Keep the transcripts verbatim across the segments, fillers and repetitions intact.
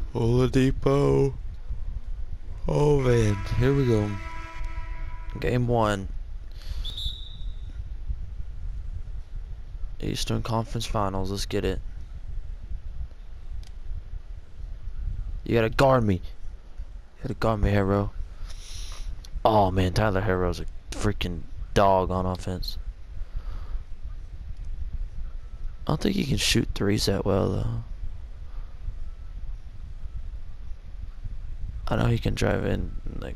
Oladipo. Oh man, here we go. Game one. Eastern Conference Finals. Let's get it. You gotta guard me. You gotta guard me, Hero. Oh man, Tyler Hero's a freaking dog on offense. I don't think he can shoot threes that well though. I know he can drive in like.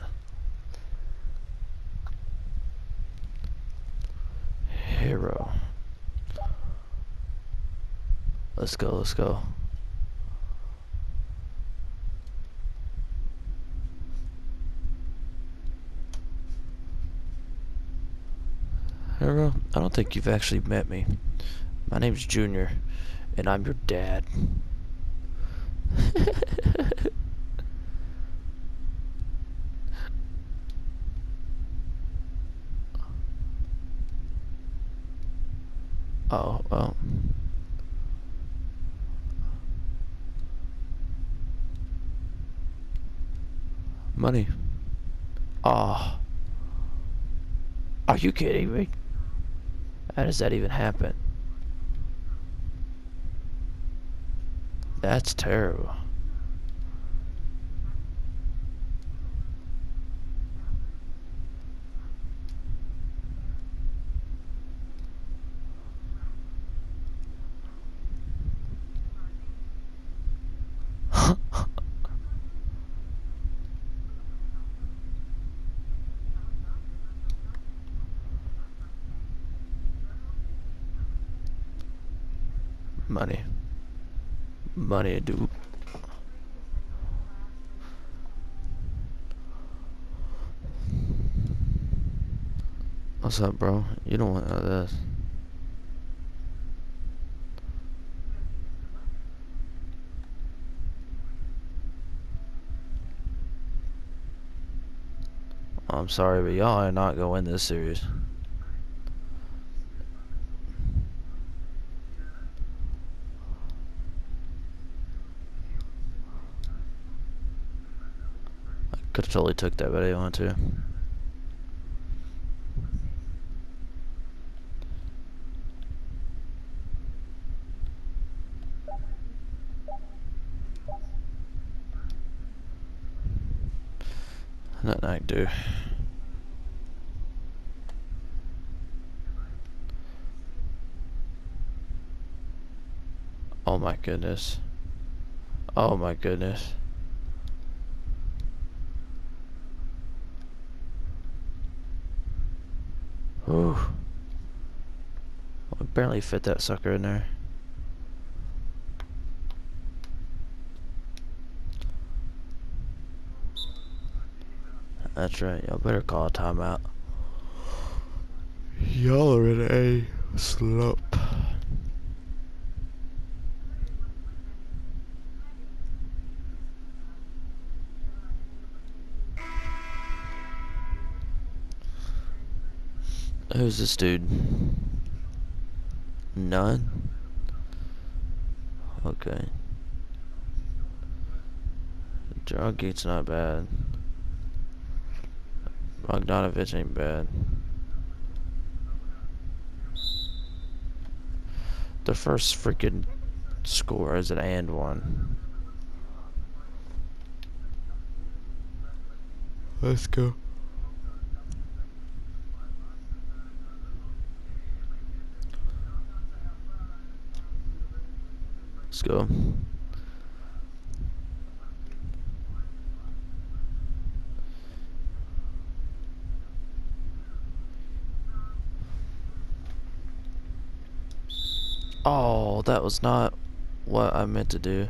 Hero. Let's go, let's go. Hero, I don't think you've actually met me. My name's Junior, and I'm your dad. Oh, well. Money. Oh. Are you kidding me? How does that even happen? That's terrible. Money. Money, dude. What's up, bro? You don't want none of this. I'm sorry, but y'all are not gonna win this series. I could have totally took that, but I didn't want to. Nothing I can do. Oh my goodness. Oh my goodness. Whew. I barely fit that sucker in there. That's right. Y'all better call a timeout. Y'all are in a slump. Who's this dude? None? Okay. Dragić's not bad. Bogdanovich ain't bad. The first freaking score is an and one. Let's go. Let's go. Oh, that was not what I meant to do.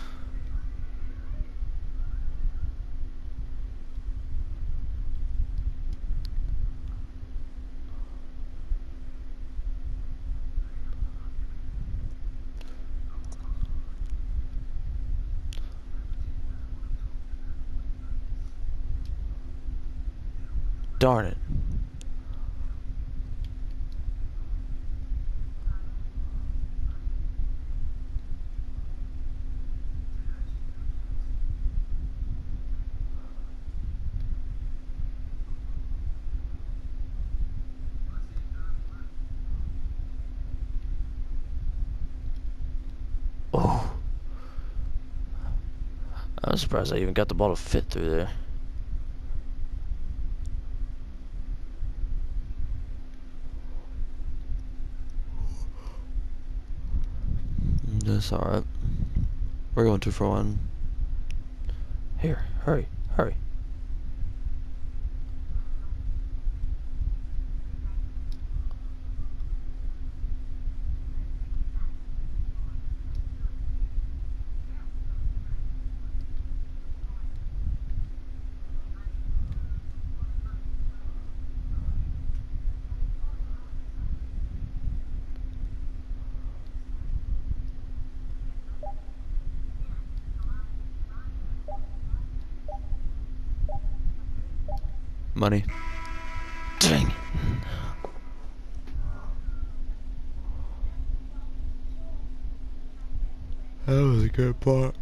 Darn it. Oh, I was surprised I even got the ball to fit through there. That's alright. We're going two for one. Here, hurry, hurry. Money. Dang it. That was a good part.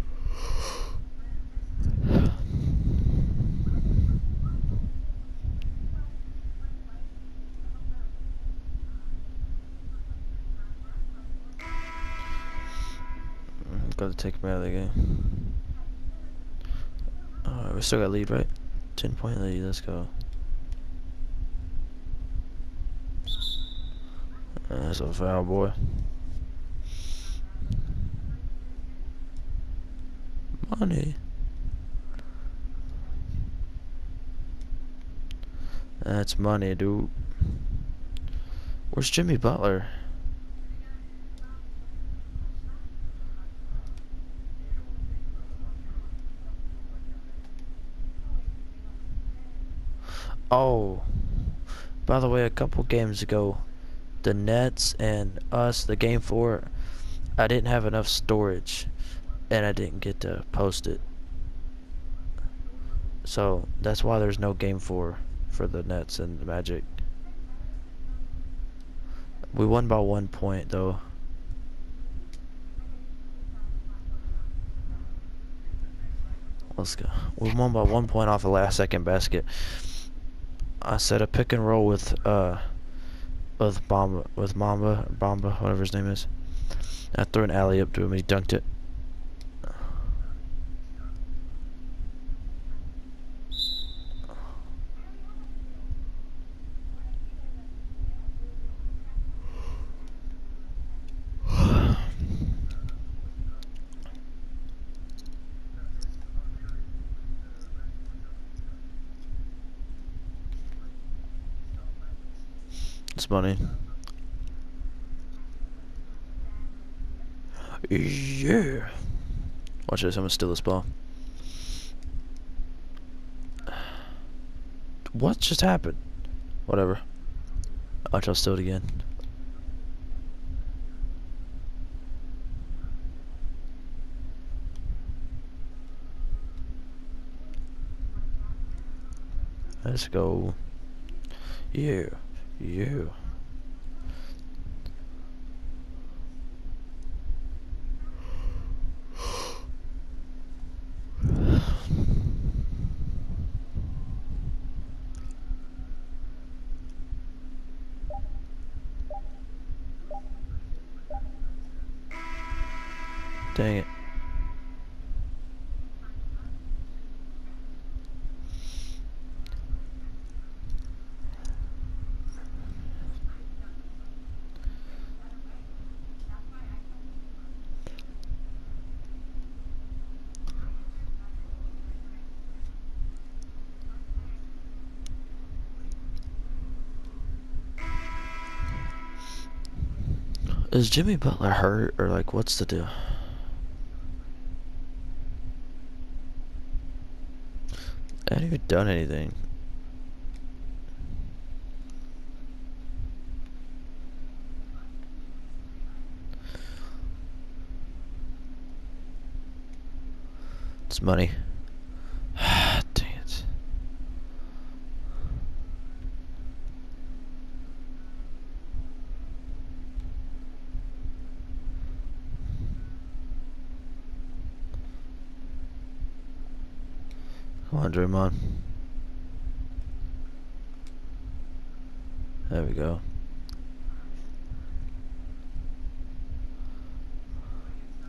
Gotta take me out of the game. Alright, we still got lead, right? ten point lead, let's go. That's a foul, boy. Money. That's money, dude. Where's Jimmy Butler? Oh, by the way, a couple games ago, the Nets and us, the game four, I didn't have enough storage, and I didn't get to post it. So that's why there's no game four for the Nets and the Magic. We won by one point though. Let's go. We won by one point off the last second basket. I set a pick and roll with uh with Bomba with Mamba Bomba, whatever his name is. I threw an alley up to him, he dunked it. It's money. Yeah. Watch this, I'm gonna steal this ball. What just happened? Whatever. Watch, I'll steal it again. Let's go. Yeah. Yeah. Dang it. Is Jimmy Butler hurt, or like what's the deal? I haven't even done anything. It's money. Dang it. Come on, Draymond. There we go.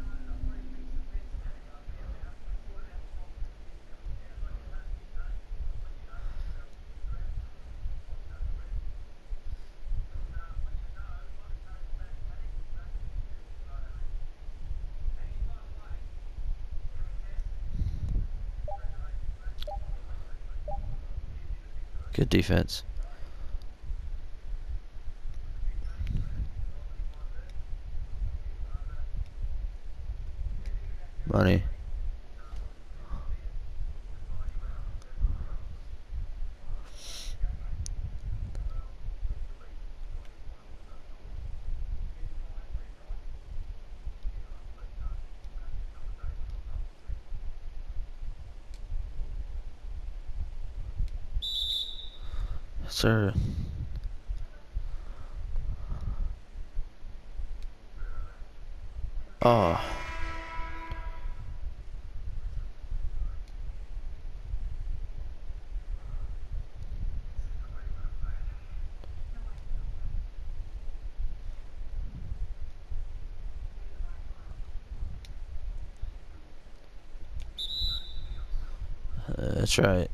Good defense. Money. Sir. Oh. Uh, that's right.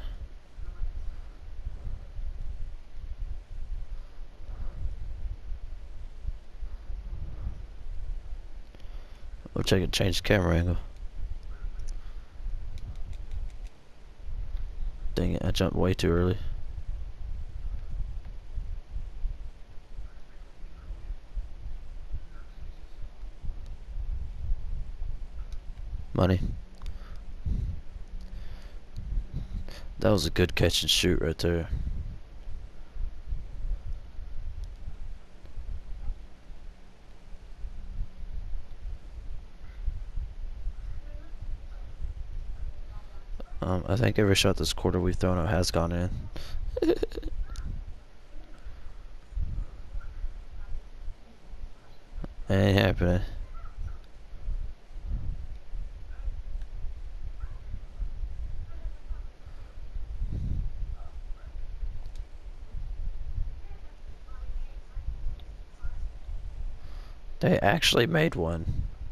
We'll check it, change the camera angle. Dang it, I jumped way too early. Money. That was a good catch and shoot right there. Um, I think every shot this quarter we've thrown out has gone in. It ain't happening. They actually made one.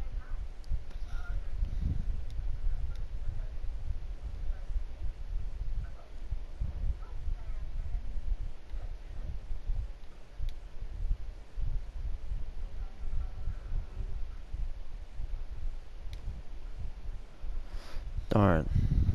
Darn.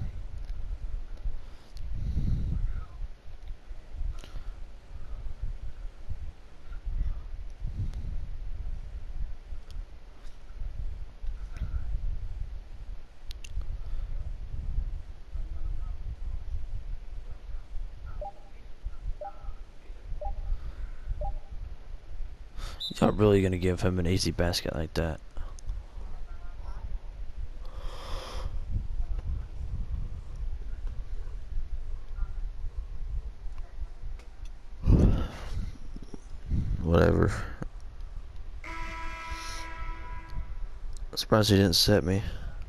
You're not really gonna give him an easy basket like that. Whatever. Surprised he didn't set me.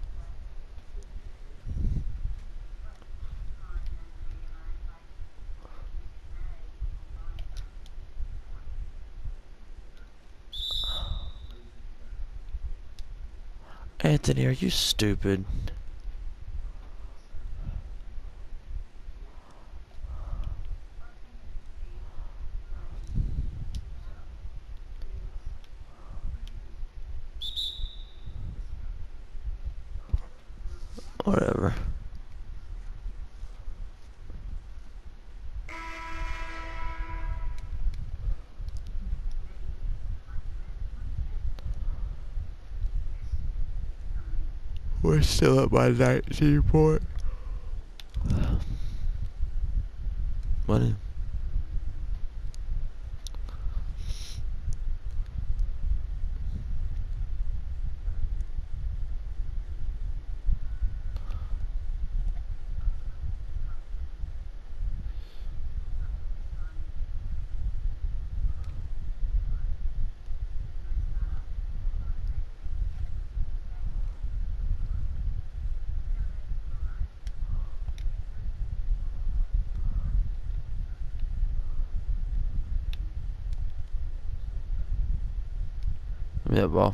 Anthony, are you stupid? Whatever. We're still at my nineteen point. Money. Yeah, ball.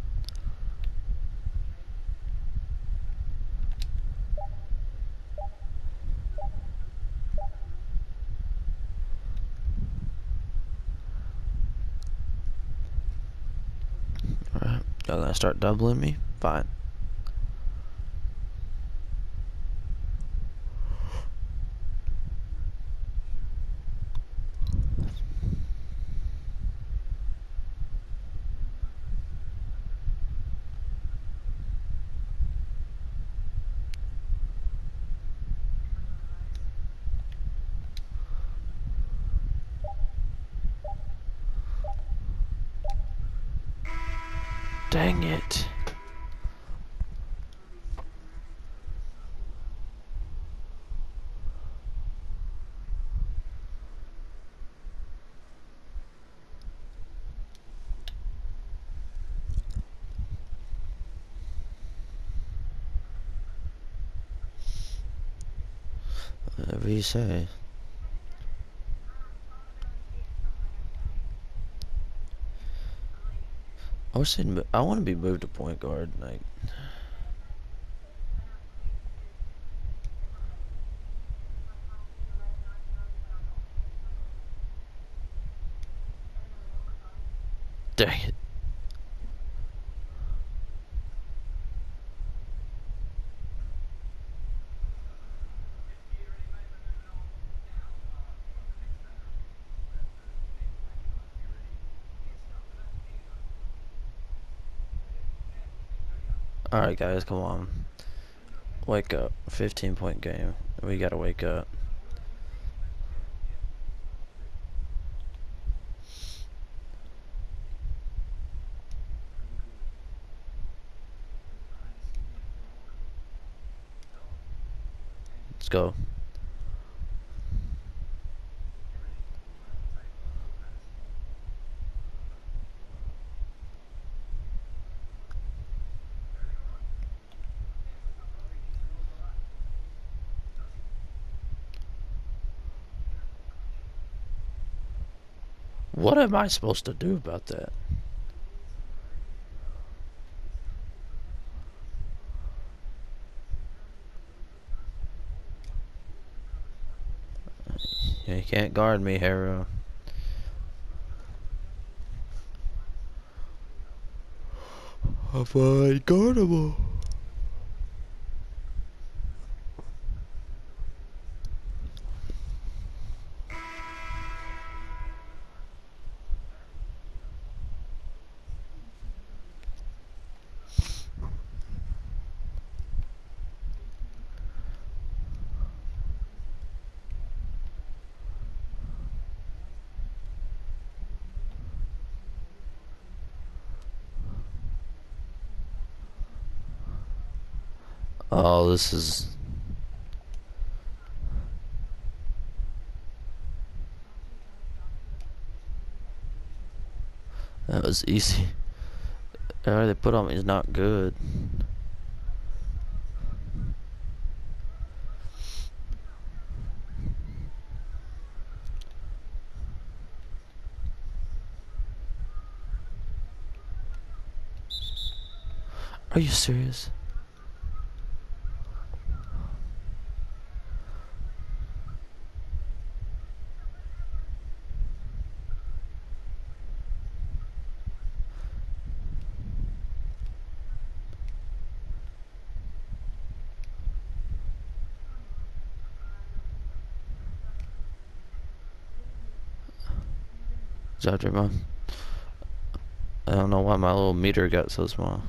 Alright, y'all gonna start doubling me? Fine. Dang it. Whatever you say. I was saying, I want to be moved to point guard. Like, dang it. Alright, guys, come on. Wake up. fifteen point game. We gotta wake up. Let's go. What am I supposed to do about that? You can't guard me, Hero. I'm unguardable. Oh, this is... That was easy. All they put on me is not good. Are you serious? Good job, Draymond. I don't know why my little meter got so small.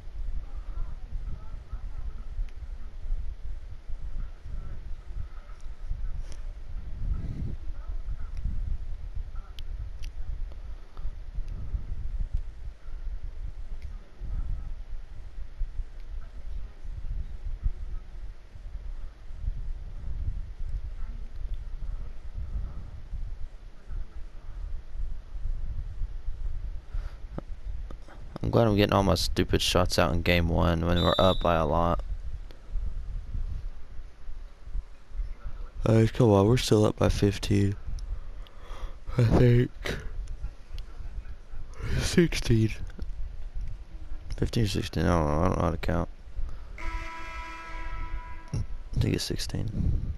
I'm glad I'm getting all my stupid shots out in game one when we're up by a lot. Alright, come on, we're still up by fifteen. I think. sixteen. fifteen or sixteen, I don't know, I don't know how to count. I think it's sixteen.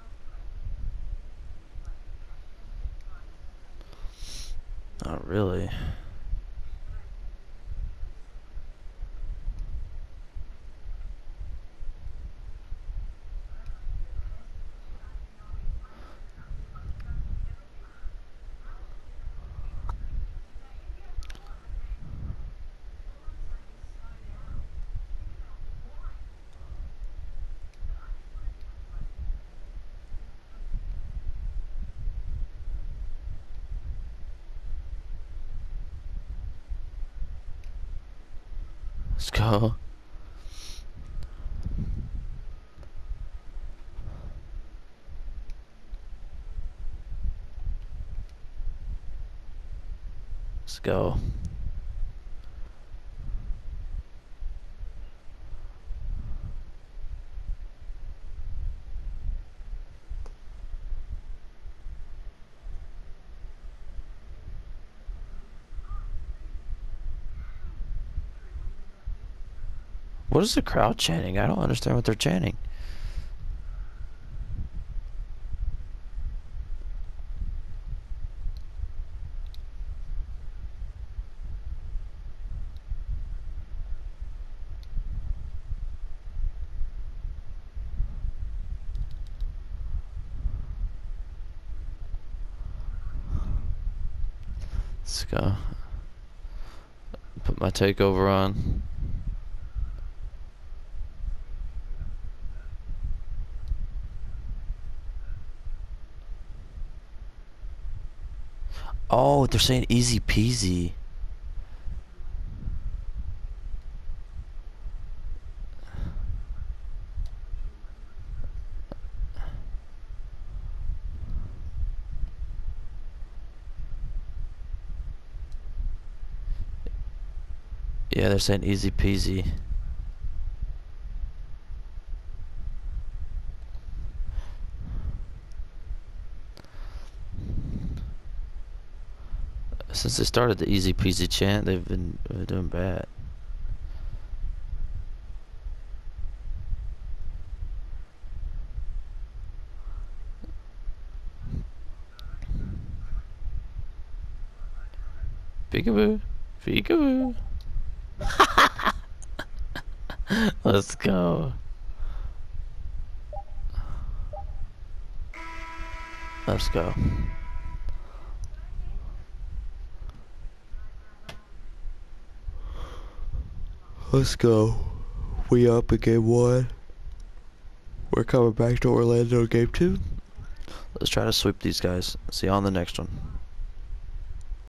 Not really. Let's go. Let's go. What is the crowd chanting? I don't understand what they're chanting. Let's go. Put my takeover on. Oh, they're saying easy peasy. Yeah, they're saying easy peasy. Since they started the easy peasy chant, they've been, been doing bad. Peekaboo, peekaboo. Let's go. Let's go. Let's go. We up in game one. We're coming back to Orlando game two. Let's try to sweep these guys. See you on the next one.